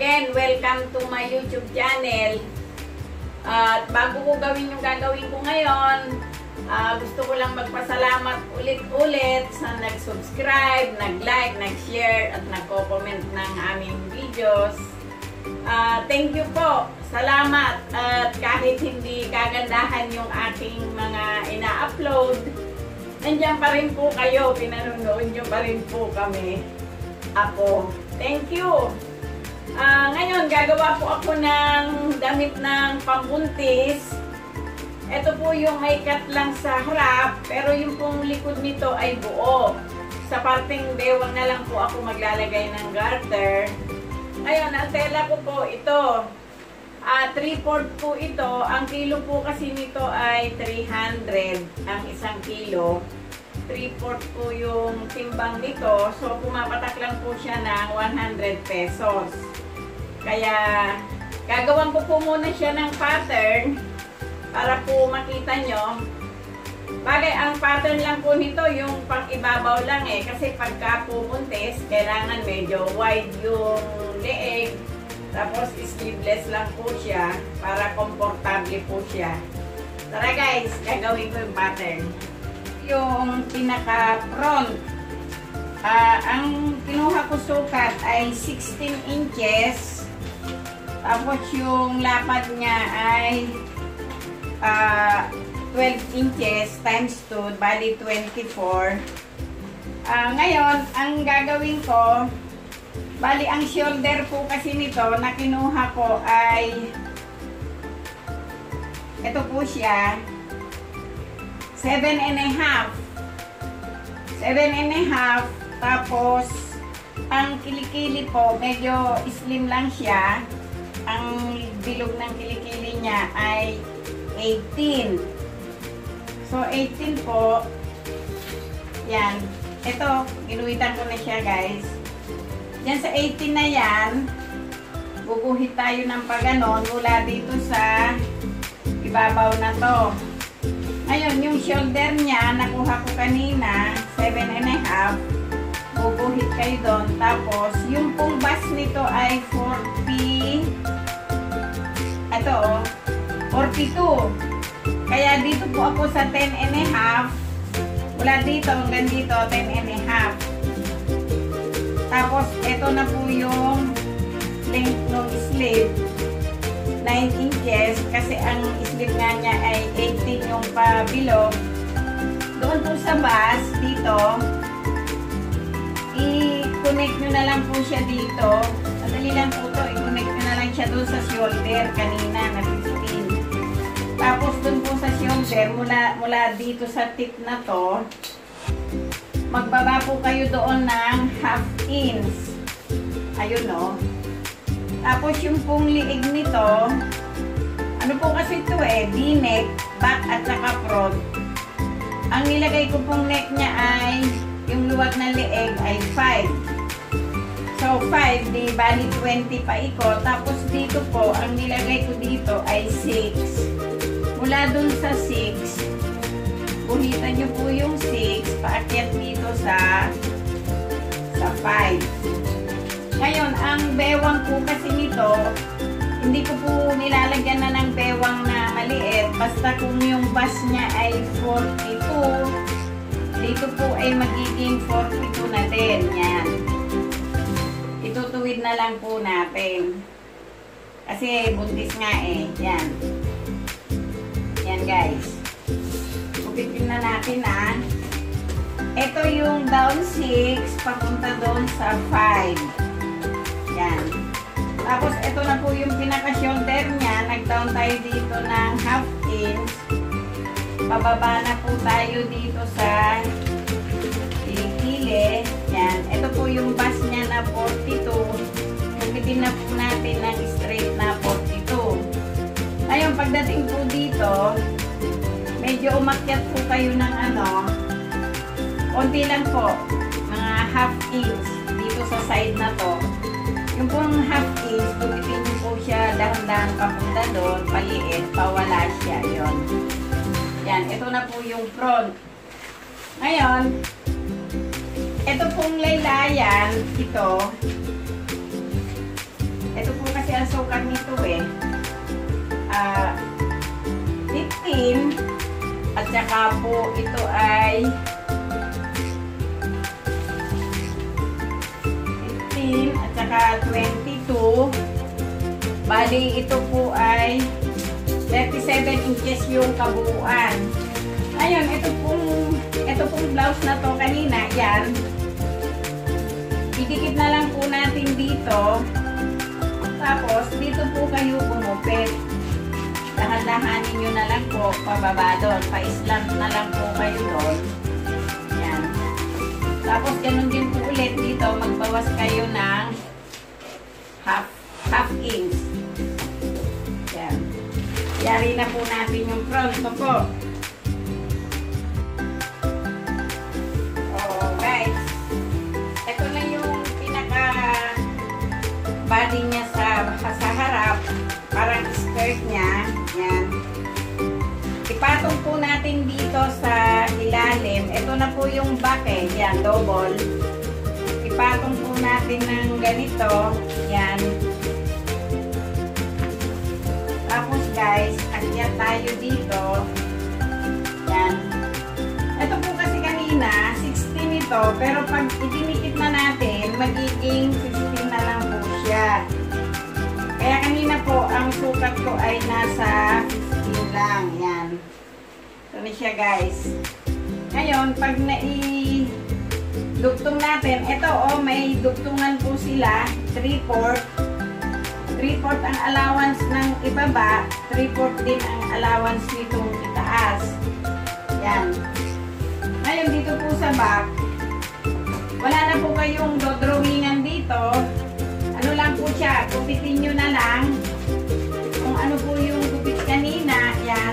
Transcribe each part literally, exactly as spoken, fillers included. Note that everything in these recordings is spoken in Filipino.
again, welcome to my YouTube channel. At bago ko gawin yung gagawin ko ngayon, uh, gusto ko lang magpasalamat ulit-ulit sa nag-subscribe, nag-like, nag-share, at nag-comment ng aming videos. Uh, thank you po. Salamat. At kahit hindi kagandahan yung aking mga ina-upload, nandiyan pa rin po kayo. Pinanonood nyo pa rin po kami. Ako. Thank you. Uh, ngayon, gagawa po ako ng damit ng pambuntis. Ito po yung may cut lang sa harap, pero yung pong likod nito ay buo. Sa parting bewang na lang po ako maglalagay ng garter. Ngayon, ang tela ko po ito. Uh, three fourths po ito. Ang kilo po kasi nito ay three hundred ang isang kilo. three fourths po yung timbang nito. So, pumapatak lang po siya ng one hundred pesos. Kaya, gagawan ko po muna siya ng pattern para po makita nyo. Bagay, ang pattern lang po nito yung pang-ibabaw lang eh. Kasi pagka pumuntis, kailangan medyo wide yung leeg. Tapos, sleeveless lang po siya para komportable po siya. Tara guys, gagawin ko yung pattern. Yung pinaka-front, uh, ang kinuha ko sukat ay sixteen inches. Tapos yung lapad niya ay uh, twelve inches times two, bali twenty-four. Uh, ngayon, ang gagawin ko, bali ang shoulder po kasi nito na kinuha ko ay ito po siya, seven and a half. seven and a half. Tapos, ang kilikili po, medyo slim lang siya. Ang bilog ng kilikili niya ay eighteen. So, eighteen po. Yan. Ito, ginuhitan ko na siya, guys. Yan sa eighteen na yan, guguhit tayo ng paganon mula dito sa ibabaw na to. Ngayon, yung shoulder niya, nakuha ko kanina, seven and a half. Bubuhit kayo doon. Tapos, yung pong bust nito ay forty. Ito, oh, forty-two. Kaya dito po ako sa ten and a half. Mula dito, hanggang dito, ten and a half. Tapos, ito na po yung length ng sleeve. nine inches kasi ang sleeve nga niya ay eighteen yung pabilog. Doon po sa base dito, i-connect nyo na lang po siya dito. Madali lang po to, i-connect nyo na lang siya doon sa shoulder kanina na fifteen. Tapos doon po sa shoulder, mula, mula dito sa tip na to, magbaba po kayo doon ng half inch. Ayun o. Tapos yung pong liig nito, ano po kasi ito eh, V-neck, back at saka front. Ang nilagay ko pong neck niya ay, yung luwag ng liig ay five. So five, di bali twenty pa iko. Tapos dito po, ang nilagay ko dito ay six. Mula dun sa six, buhitan nyo po yung six, paakyat dito sa, sa five. Ngayon, ang bewang po kasi nito, hindi ko po nilalagyan na ng bewang na maliit. Basta kung yung bust niya ay forty-two, dito po ay magiging forty-two na din. Yan. Itutuwid na lang po natin. Kasi buntis nga eh. Yan. Yan guys. Upitin na natin ah. Ito yung down six, papunta doon sa five. Yan. Tapos, ito na po yung pinaka-shoulder niya. Nag-down tayo dito ng half inch. Pababa na po tayo dito sa kilikili. Yan. Ito po yung bust niya na forty-two. Upitin na po natin ng straight na forty-two. Ngayon, pagdating po dito, medyo umakyat po kayo ng ano, konti lang po. Mga half inch dito sa side na to. Yung pong half inch, tumitin nyo po siya dahan-dahan papunta doon, paliit, pawala siya, yon. Yan, ito na po yung front. Ngayon, ito pong laylayan, ito, Ito po kasi ang sukat nito eh. Uh, fifteen. At saka po ito ay fifteen at saka twenty-two. Bali, ito po ay thirty-seven inches yung kabuuan. Ayun, ito pong, ito pong blouse na to kanina, yan. Idikit na lang po natin dito. Tapos, dito po kayo gumupit. Dahan-dahanin nyo na lang po, pababa doon. Pa-islant na lang po kayo doon. Yan. Tapos, ganun din po ulit dito, magbawas kayo ng half, half inch. Yan. Yari na po natin yung front ko po. Oh, guys. Ito na yung pinaka body niya sa, sa harap. Parang skirt niya. Yan. Ipatong po natin dito sa ilalim. Ito na po yung back eh. Yan, double. Ipatong po natin ng ganito. Yan. Tapos guys, akyat tayo dito. Yan. Ito po kasi kanina, sixteen ito. Pero pag idinikit na natin, magiging sixteen na lang po siya. Kaya kanina po, ang sukat ko ay nasa fifteen lang. Yan. Ito na siya guys. Ngayon, pag nai-dugtong natin, ito oh, may dugtungan po sila. three fourths. three fourths ang allowance ng ibaba. three fourths din ang allowance nitong itaas. Yan. Ngayon, dito po sa back, wala na po kayong dodrawingan dito. Ano lang po siya, gupitin nyo na lang kung ano po yung gupit kanina. Yan.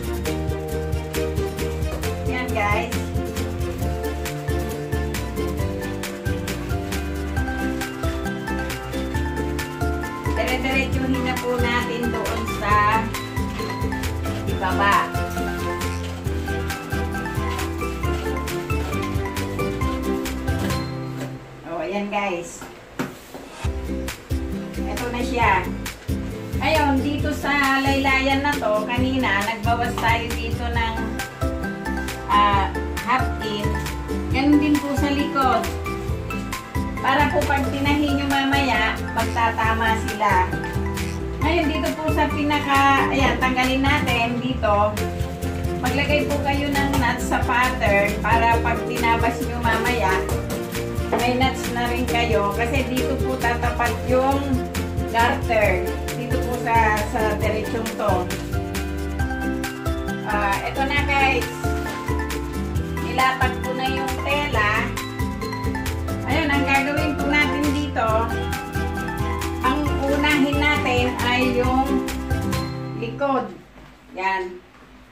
Yan guys. Dire-diretsuhin na po natin doon sa ibaba. O, ayan guys. Ito na siya. Ngayon, dito sa laylayan na to, kanina, nagbawas tayo dito ng uh, half inch. Ganun din po sa likod. Para po pag tinahin nyo mamaya, magtatama sila. Ngayon, dito po sa pinaka, ayan, tanggalin natin dito. Maglagay po kayo ng nuts sa pattern para pag tinabas nyo mamaya, may nuts na rin kayo. Kasi dito po tatapat yung garter. Dito po sa, sa diretsyon to. Uh, ito na guys. Nilapat ko na yung tela. Ayun, ang gagawin po natin dito, ang unahin natin ay yung likod. Yan.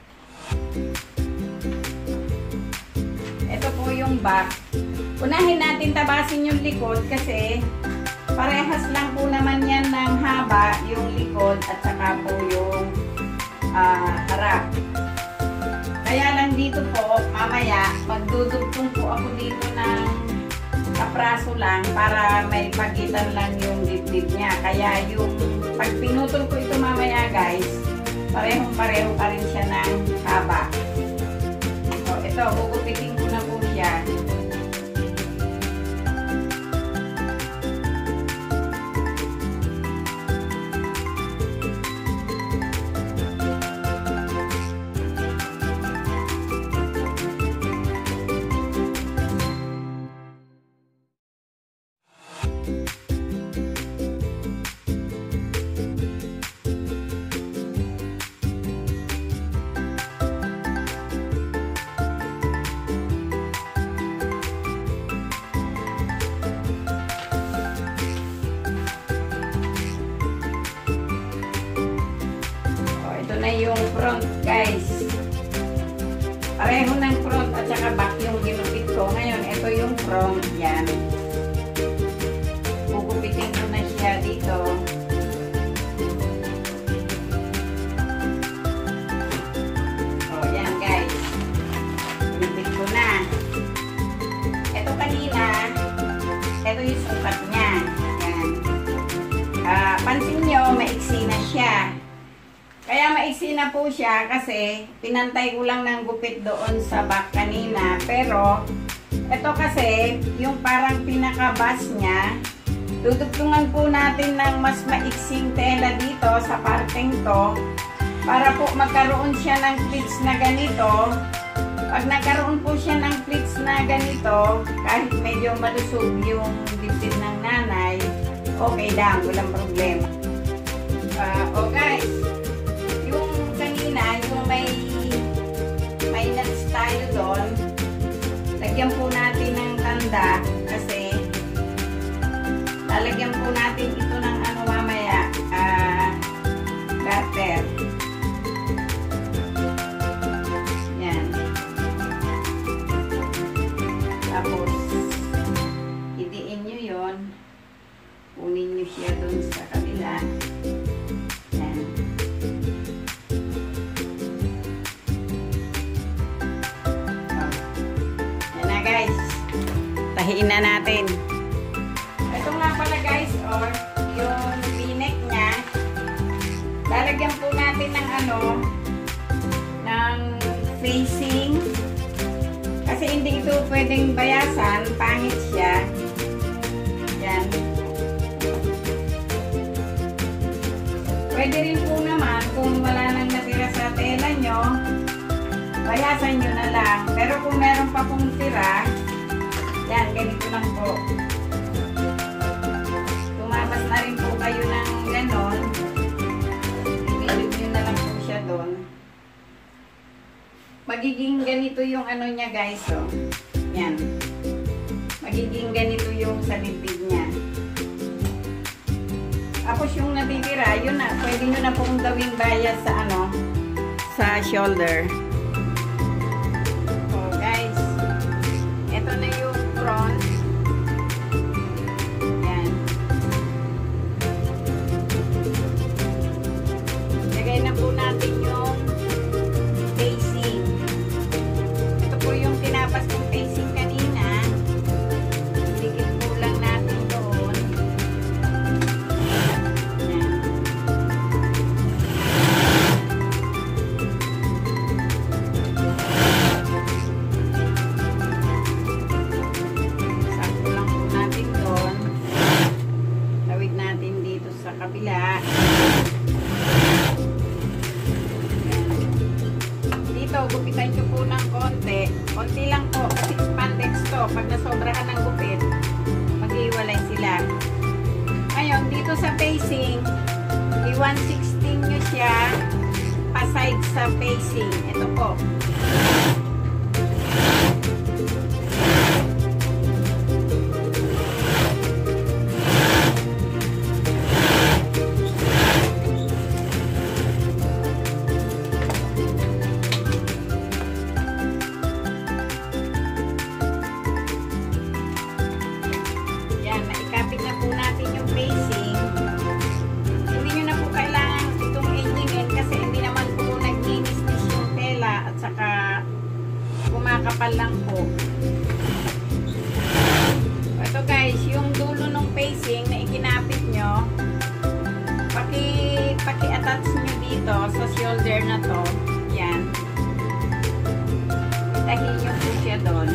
Ito po yung back. Unahin natin tabasin yung likod kasi parehas lang po naman yan ng haba, yung likod at saka po yung uh, harap. Kaya lang dito po, mamaya, magdudugtong po ako dito ng kapraso lang para may pagitan lang yung dibdib niya. Kaya yung pag pinutol ko ito mamaya guys, parehong pareho pa rin siya ng haba. So, ito, gugupitin ko na po siya. Na yung front guys, pareho ng front at saka back yung ginupit ko. Ngayon ito yung front. Yan, pugupitin ko na siya dito. Oh, yan guys, ginupit ko na. Ito kanina, ito yung sukat niya. Yan, uh, pansin nyo, maiksi na siya. Kaya maiksi na po siya kasi pinantay ko lang ng gupit doon sa back kanina. Pero, ito kasi, yung parang pinaka-bas niya, dudugtungan po natin ng mas maiksing tela dito sa parteng to para po magkaroon siya ng pleats na ganito. Pag nagkaroon po siya ng pleats na ganito, kahit medyo malusog yung dibdib ng nanay, okay lang, walang problema. Uh, oh guys, yung kanina, yung may may nuts tayo doon, lagyan po natin ng tanda kasi lalagyan po natin ito ng ano mamaya, uh, garter. Yan. Tapos, idiin nyo yun. Kunin nyo siya dun sa kabila. Yan. Oh. Yan na guys. Tahiin na natin. Ito nga pala guys, or yung v-neck niya. Lalagyan po natin ng ano, ng facing. Kasi hindi ito pwedeng bayasan, pangit siya. Yan. Pwede rin po naman kung wala nang natira sa tela nyo, bayasan nyo na lang. Pero kung meron pa pong tira, yan, ganito lang po. Tumabas na rin po kayo ng ganon. Ibilog nyo na lang po siya doon. Magiging ganito yung ano niya guys, oh. Yan. Magiging ganito yung sa dibdib niya. Tapos yung natitira, yun na, pwede nyo na pong gawing bias sa ano, sa shoulder. Oh guys, ito na yung front. Yan. Lagay na po natin yung facing. Ito po yung tinapas ng facing kanina. Dikit po lang natin doon. Sakto lang po natin doon. Tawid natin dito sa kabila. Dito, gupitan nyo po ng konti. Konti lang po, kasi spandex to. Pag nasobrahan ng gupit, mag-iwalay sila. Ngayon, dito sa facing, i one sixteen nyo siya pa-side sa facing. Ito po. Yan, naikapit na po natin yung facing. Hindi nyo na po kailangan itong edging kasi hindi naman po nag-inis-nis yung tela at saka kumakapal lang po. Ito guys, yung dulo ng facing na ikinapit nyo, paki, paki-attach nyo dito sa shoulder na to. Yan. Itahin nyo po siya doon.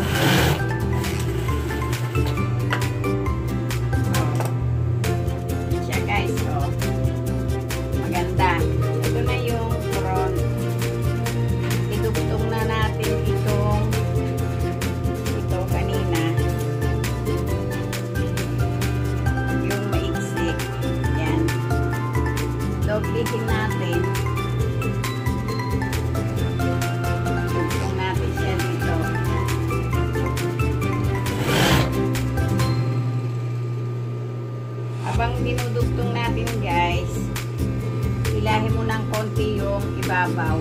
Maganda. Ito na yung front. Idugtong na natin itong ito kanina. Yung maiksi. Yan. Doblehin natin. Dugtong natin siya dito. Habang dinudugtong natin guys, hilahin mo ng konti yung ibabaw.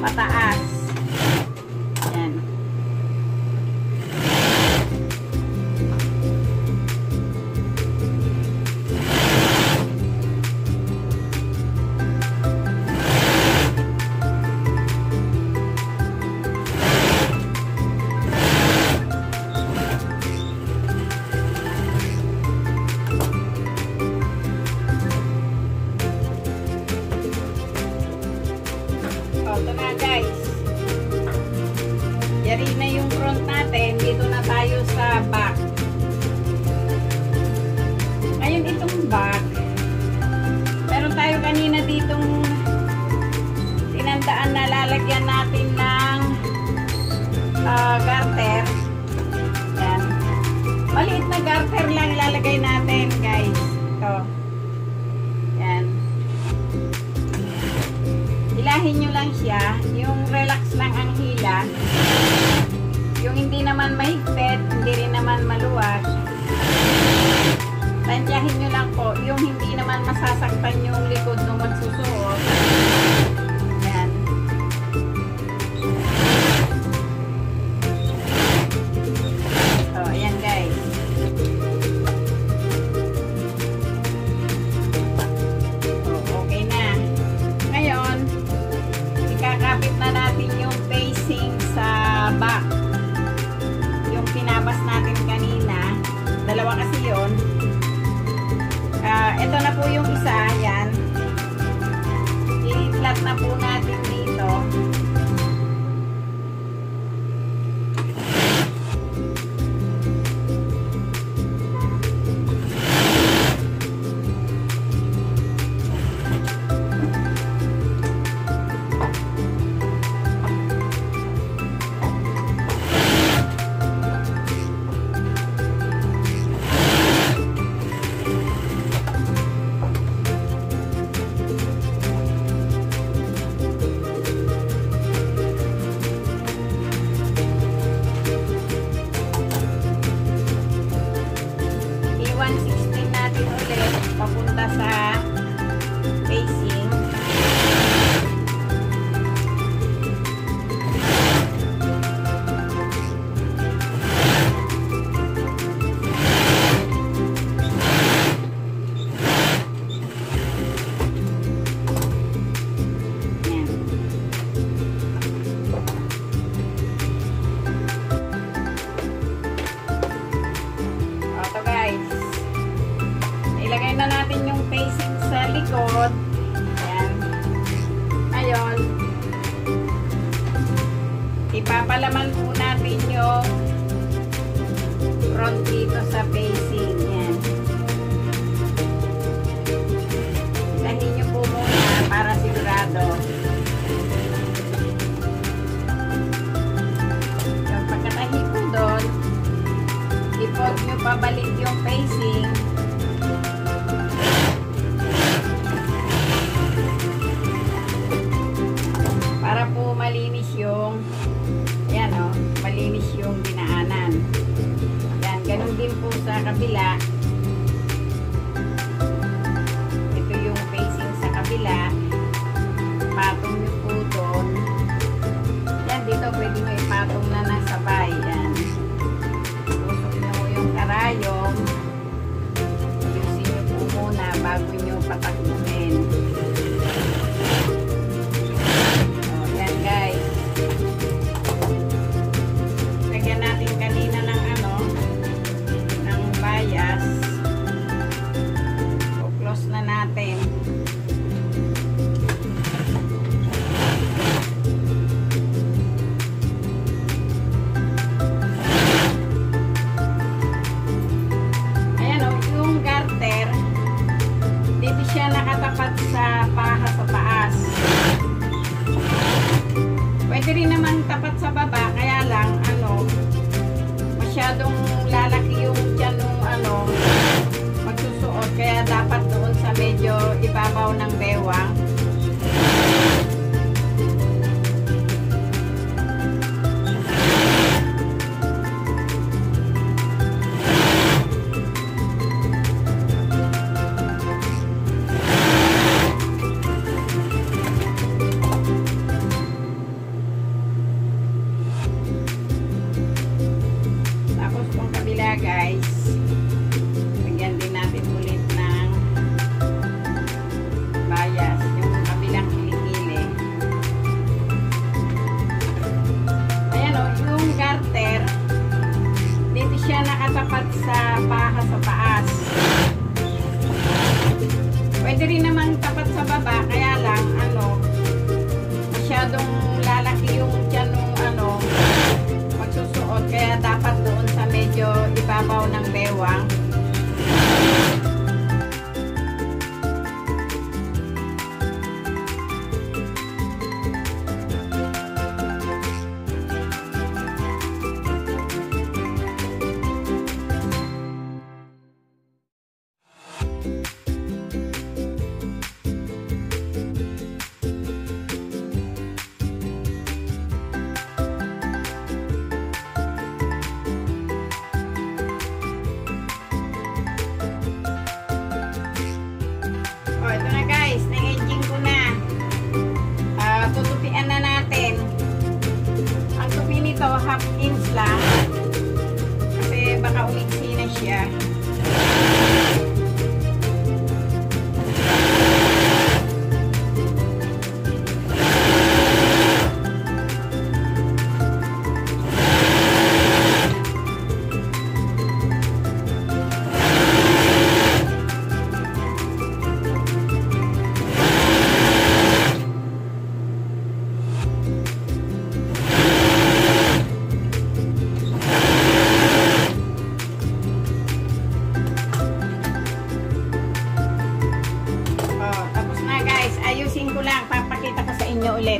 pataas. Yan. Ito na guys, yari na yung front natin, dito na tayo sa back. Ngayon itong back, meron tayo kanina ditong tinandaan na lalagyan natin ng uh, garter. Yan. Maliit na garter lang ilalagay natin guys. Ito. Yan. Hilahin nyo lang siya, yung relax lang ang hila, yung hindi naman mahigpit, hindi rin naman maluwag. Tansyahin nyo lang po, yung hindi naman masasaktan yung likod nung magsusuot. Yan. So, ayan guys. Okay na. Ngayon, kakapit na natin yung facing sa back. Yung pinabas natin kanina. Dalawa kasi yun. Uh, ito na po yung isa. Yan. I-flat na po natin dito. one sixteen natin ulit papunta sa facing. Ilagay na natin yung facing sa likod. Ayan. Ngayon, ipapalaman po natin yung front dito sa facing. Ayan. Ilahin nyo po muna para sigurado. Yung pagkatahi po doon, ipod nyo pabalik yung facing. Para po malinis yung ayan o, oh, malinis yung dinaanan. Yan, ganun din po sa kabila. Ito yung facing sa kabila. Patong nyo po doon. Yan, dito pwede nyo ipatong na nasabay. Yan. Tusok nyo yung karayom. Ayusin nyo po muna bago nyo patakbuhin. Lagyan natin kanina ng ano, ng bias. bewang. O, ito na guys, na-edging ko na. Uh, tutupian na natin. Ang tupi nito, half inch lang. Kasi baka umiksi na siya. Ayusin ko lang, papakita ko sa inyo ulit.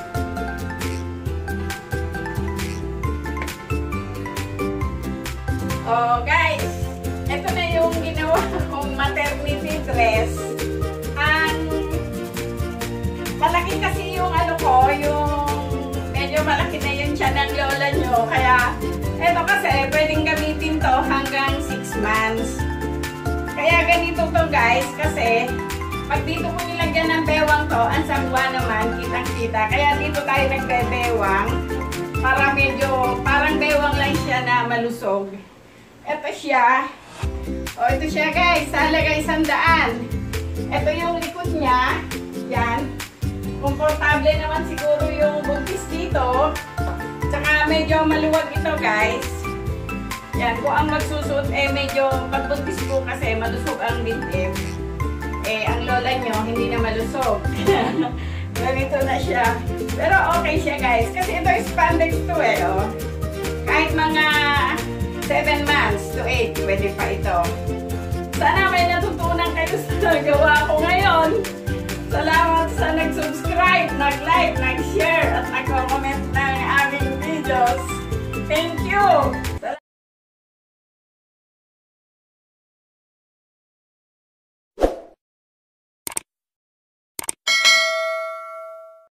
Oh guys, ito na yung ginawa kong maternity dress. Ang malaki kasi yung ano ko, yung medyo malaki na yung tiyan ng lola nyo. Kaya ito kasi pwedeng gamitin to hanggang six months. Kaya ganito to guys, kasi pag dito ko nilagyan ng bewang to, ang sangwa naman, kitang-kita. Kaya dito tayo nagbe-bewang. Para medyo, parang bewang lang siya na malusog. Ito siya. O, ito siya guys. Sa halaga isang daan. Ito yung likod niya. Yan. Komportable naman siguro yung buntis dito. Tsaka medyo maluwag ito guys. Yan. Kung ang magsusuot, eh medyo pagbuntis po kasi malusog ang dibdib. Eh, ang lola nyo, hindi na malusog. Ganito na siya. Pero okay siya guys. Kasi ito is spandex to eh. Oh. Kahit mga seven months to eight, pwede pa ito. Sana may natutunan kayo sa gawa ko ngayon. Salamat sa nag-subscribe, nag-like, nag-share, at nag-comment ng aming videos. Thank you!